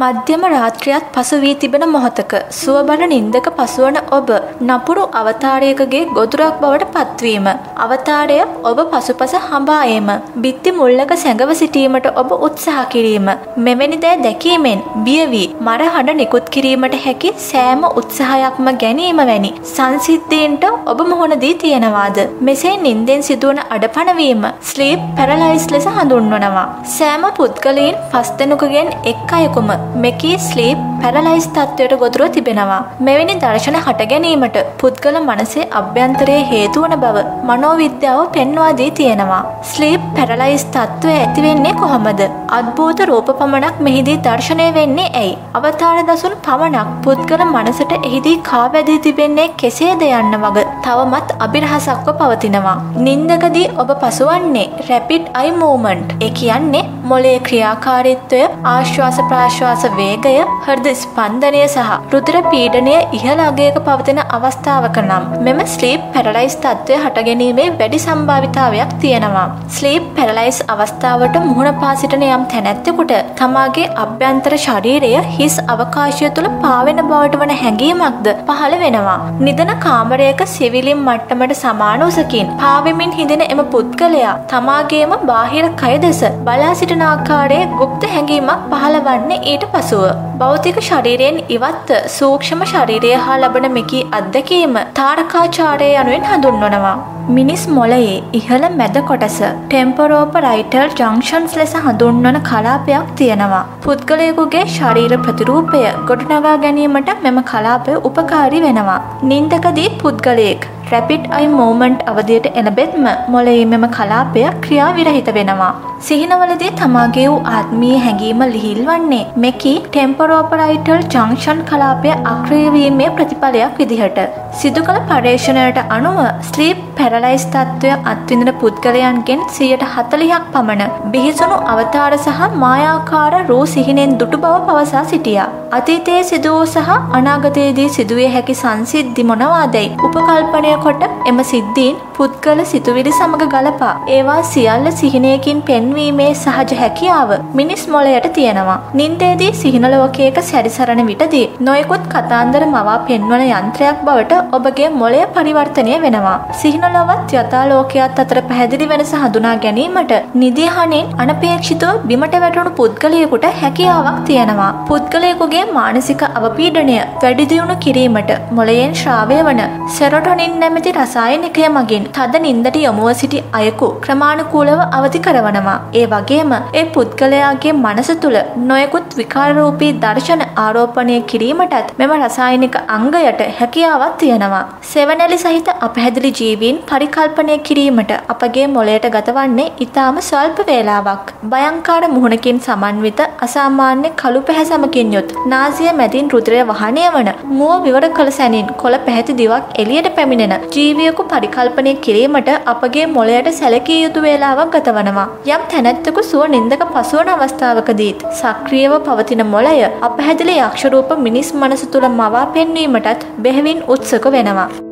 මධ්‍යම රාත්‍රියත් පසු වී තිබෙන මොහොතක සුවබර නින්දක පසුවන ඔබ නපුරු අවතාරයකගේ ගොදුරක් බවට පත්වීම. අවතාරය ඔබ පසුපස හඹා ඒම. බිත්ති මුල්ලක සැඟව සිටීමට ඔබ උත්සාහ කිරීම. මෙවැනි දෑ දැකීමෙන් බිය වී මරහඬ නිකුත් කිරීමට හැකි සෑම උත්සාහයක්ම ගැනීම වැනි සංසිද්ධීන්ට ඔබ මුහුණ දී තියෙනවාද? මෙසේ නින්දෙන් සිදුවන අඩපණවීම ස්ලීප් පැරලයිස් ලෙස හඳුන්වනවා. සෑම පුද්ගලයන් 5 දෙනෙකුගෙන් එක් අයෙකුම මෙකී ස්ලීප් පැරලයිස් තත්ත්වයට ගොදුරව තිබෙනවා. මෙවැනි දර්ශන හට ගැනීමට පුද්ගල මනසේ අභ්‍යන්තරයේ හේතු වන බව මනෝවිද්‍යාව පෙන්වා දී තියෙනවා. ස්ලීප් පැරලයිස් තත්ත්වය ඇති වෙන්නේ කොහොමද? අද්භූත රූප පමණක් මෙහිදී දර්ශනය වෙන්නේ ඇයි? අවතාර දසුන් පමණක් පුද්ගල මනසට එහිදී කාවැදී තිබෙන්නේ කෙසේද යන්න වග තවමත් අභිරහසක්ව පවතිනවා. නින්දකදී ඔබ පසුවන්නේ රැපිඩ් අයි මූව්මන්ට්. ඒ කියන්නේ මොළයේ ක්‍රියාකාරීත්වය, ආශ්වාස ප්‍රාශ්වාස වේගය, හෘද ස්පන්දනය සහ රුධිර පීඩනය ඉහළ අගයක පවතින අවස්ථාවක නම් මෙම ස්ලීප් පැරලයිස් තත්ත්වය හට ගැනීමේ වැඩි සම්භාවිතාවයක් තියෙනවා. ස්ලීප් පැරලයිස් අවස්ථාවට මුහුණ පා සිටින යම් තැනැත්තෙකුට තමාගේ අභ්‍යන්තර ශරීරය හිස් අවකාශය තුළ පාවෙන බවට වන හැඟීමක්ද පහළ වෙනවා. නිදන කාමරයක සිවිලින් මට්ටමට සමාන උසකින් පාවෙමින් හිඳින එම පුද්ගලයා තමාගේම බාහිර කය දෙස බලා සිටින ආකාරයේ ගුප්ත හැඟීමක් පහළවන්නේ ඊට පසුව. භෞතික ශරීරයෙන් ඉවත්ව සූක්ෂම ශරීරය හා ලබන මෙකී අත්දැකීම තාරකාචාරය යනුවෙන් හඳුන්වනවා. මිනිස් මොළයේ ඉහළ මැද කොටස ටෙම්පරෝපරයිටල් ජංක්ෂන්ස් ලෙස හඳුන්වන කලාපයක් තියෙනවා. පුද්ගලයෙකුගේ ශරීර ප්‍රතිරූපය ගොඩනගා ගැනීමට මෙම කලාපය උපකාරී වෙනවා. නින්දකදී පුද්ගලයෙක් රැපිඩ් අයි මූව්මන්ට් අවධියට එළඹෙත්ම මොළයේ මෙම කලාපය ක්‍රියා විරහිත වෙනවා. සිහිනවලදී තමාගේ වූ ආත්මීය හැඟීම ලිහිල්වන්නේ මෙකී ටෙම්පරෝපරයිටල් ජංක්ෂන් කලාපය අක්‍රිය වීමේ ප්‍රතිඵලයක් විදිහට. සිදු කළ පර්යේෂණයට අනුව ස්ලීප් පැරලයිස් තත්ත්වය අත්විඳින පුද්ගලයන්ගෙන් 40%ක් පමණ බිහිසුණු අවතාර සහ මායාකාර රූ සිහිනෙන් දුටු බව පවසා සිටියා. අතීතයේ සිදු වූ සහ අනාගතයේදී සිදුවිය හැකි සංසිද්ධි මොනවාදැයි උපකල්පනය කොට එම සිද්ධීන් පුද්ගල සිතුවිලි සමග ගලපා ඒවා සියල්ල සිහිනයකින් පෙන්වීමේ සහජ හැකියාව මිනිස් මොළයට තියෙනවා. නින්දේදී සිහින ලෝකයක සැරිසරන විටදී නොයෙකුත් කතාන්දර මවා පෙන්වන යන්ත්‍රයක් බවට ඔබගේ මොළය පරිවර්තනය වෙනවා. සිහින ලොවත් යථා ලෝකයත් අතර පැහැදිලි වෙනස හඳුනා ගැනීමට නිදිහනෙන් අනපේක්ෂිතව බිමට වැටුණු පුද්ගලයෙකුට හැකියාවක් තියෙනවා. පුද්ගලයෙකුගේ මානසික අවපීඩනය වැඩි දියුණු කිරීමට මොළයෙන් ශ්‍රාවය වන සෙරොටොනින් නැමැති රසායනිකය මගින් තද නින්දට යොමුව සිටි අයෙකු ක්‍රමානුකූලව අවදි කරවනවා. ඒ වගේම ඒ පුද්ගලයාගේ මනස තුළ නොයෙකුත් විකාරරූපී දර්ශන ආරෝපණය කිරීමටත් මෙම රසායනික අංගයට හැකියාවක් තියෙනවා. සෙවණැලි සහිත අපැහැදිලි ජීවීන් පරිකල්පනය කිරීමට අපගේ මොළයට ගතවන්නේ ඉතාම ස්වල්ප වේලාවක්. භයංකාර මුහුණකින් සමන්විත අසාමාන්‍ය කළු පැහැසමකින් යුත් නාසිය මැදින් රුධිරය වහනය වන මුව විවර කළ සැනින් කොළ පැහැති දිවක් එළියට පැමිණෙන ජීවියෙකු පරිකල්පනය කිරීමට අපගේ මොළයට සැලකිය යුතු වේලාවක් ගතවනවා. යම් තැනැත්තෙකු සුව නින්දක පසුවන අවස්ථාවකදීත් සක්‍රියව පවතින මොළය අපැහැදිලි යක්ෂ රූප මිනිස් මනස තුළ මවා පෙන්වීමටත් බෙහෙවින් උත්සුක වෙනවා.